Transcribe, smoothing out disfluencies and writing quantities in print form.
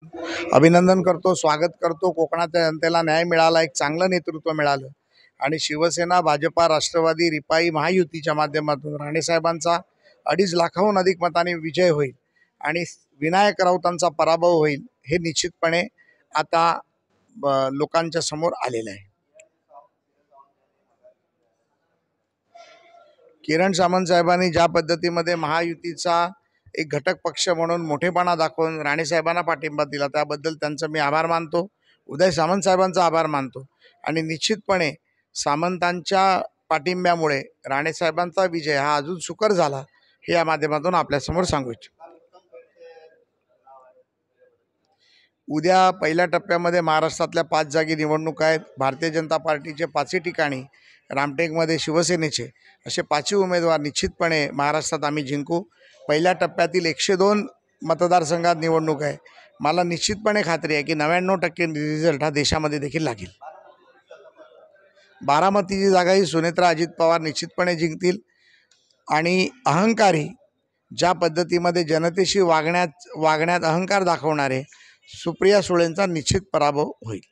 अभिनंदन करतो, स्वागत करतो। कोकणाच्या जनतेला न्याय मिळाला, एक चांगलं नेतृत्व मिळालं आणि शिवसेना, भाजपा, राष्ट्रवादी, रिपाई महायुतीच्या माध्यमातून राणेसाहेबांचा 2.5 लाखाहून अधिक मताने विजय होईल आणि विनायक राऊतांचा पराभव होईल हे निश्चितपणे आता लोकांच्या समोर आलेलं आहे। किरण सामंत साहेबांनी ज्या पद्धतीमध्ये महायुतीचा एक घटक पक्ष म्हणून मोठेपणा दाखवून राणेसाहेबांना पाठिंबा दिला त्याबद्दल त्यांचा मी आभार मानतो। उदय सामंत साहेबांचा आभार मानतो आणि निश्चितपणे सामंतांच्या पाठिंब्यामुळे राणेसाहेबांचा विजय हा अजून सुकर झाला हे या माध्यमातून आपल्यासमोर सांगू इच्छितो। उद्या पहिल्या टप्प्यामध्ये महाराष्ट्रातल्या 5 जागी निवडणूक आहेत। भारतीय जनता पार्टीचे 5ही ठिकाणी, रामटेकमध्ये शिवसेनेचे असे 5ही उमेदवार निश्चितपणे महाराष्ट्रात आम्ही जिंकू। पहिल्या टप्प्यातील 102 मतदारसंघात निवडणूक आहे। मला निश्चितपणे खात्री आहे की 99% रिझल्ट हा देशामध्ये देखील लागेल। बारामतीची जागा ही सुनेत्रा अजित पवार निश्चितपणे जिंकतील आणि अहंकारी ज्या पद्धतीमध्ये जनतेशी वागण्यात अहंकार दाखवणारे सुप्रिया सुळेंचा निश्चित पराभव होईल।